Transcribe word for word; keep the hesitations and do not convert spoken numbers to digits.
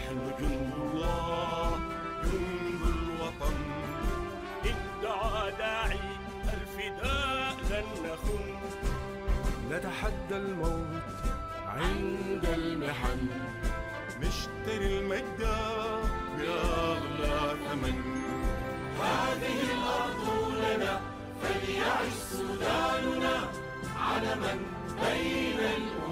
نحن جند الله جند الوطن، إن دعا داعي الفداء لن نخن، نتحدى الموت عند المحن، نشتري المجد بأغلى ثمن. هذه الأرض لنا فليعش سوداننا علما بين الأمم.